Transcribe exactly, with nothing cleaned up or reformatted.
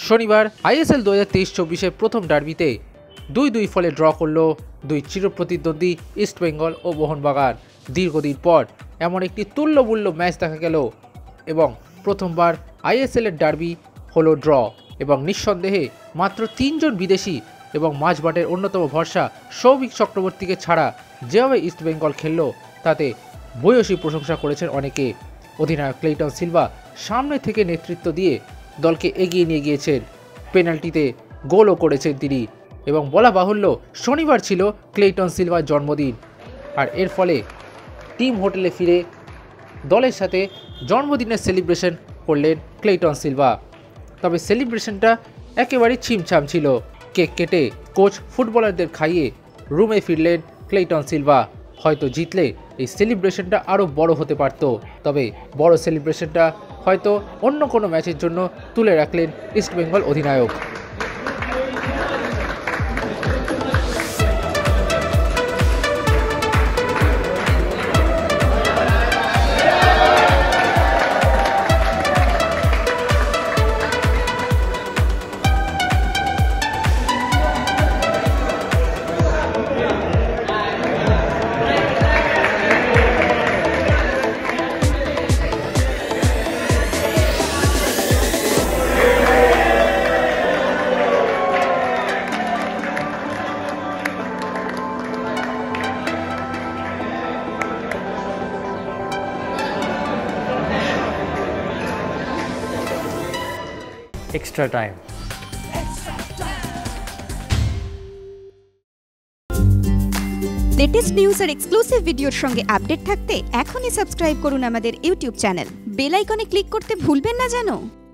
শনিবার আইএসএল দু হাজার তেইশ চব্বিশের প্রথম ডার্বিতে দুই দুই ফলে ড্র করল দুই চিরপ্রতিদ্বন্দ্বী ইস্টবেঙ্গল ও মোহনবাগান। দীর্ঘদিন পর এমন একটি তুল্যমূল্য ম্যাচ দেখা গেল এবং প্রথমবার আইএসএলের ডার্বি হলো ড্র এবং নিঃসন্দেহে মাত্র তিনজন বিদেশি এবং মাঝমাঠের অন্যতম ভরসা সৌভিক চক্রবর্তীকে ছাড়া যেভাবে ইস্টবেঙ্গল খেলল তাতে ভূয়সী প্রশংসা করেছেন অনেকে। অধিনায়ক ক্লেইটন সিলভা সামনে থেকে নেতৃত্ব দিয়ে দলকে এগিয়ে নিয়ে গিয়েছেন, পেনাল্টিতে গোলও করেছেন তিনি এবং বলা বাহুল্য শনিবার ছিল ক্লেইটন সিলভার জন্মদিন। আর এর ফলে টিম হোটেলে ফিরে দলের সাথে জন্মদিনের সেলিব্রেশন করলেন ক্লেইটন সিলভা। তবে সেলিব্রেশনটা একেবারেই ছিমছাম ছিল। কেক কেটে কোচ ফুটবলারদের খাইয়ে রুমে ফিরলেন ক্লেইটন সিলভা। হয়তো জিতলে এই সেলিব্রেশনটা আরও বড় হতে পারত, তবে বড় সেলিব্রেশনটা হয়তো অন্য কোনো ম্যাচের জন্য তুলে রাখলেন ইস্টবেঙ্গল অধিনায়ক। Extra time. লেটেস্ট নিউজ আর এক্সক্লুসিভ ভিডিওর সঙ্গে আপডেট থাকতে এখনই সাবস্ক্রাইব করুন আমাদের ইউটিউব চ্যানেল। বেল আইকনে ক্লিক করতে ভুলবেন না যেন।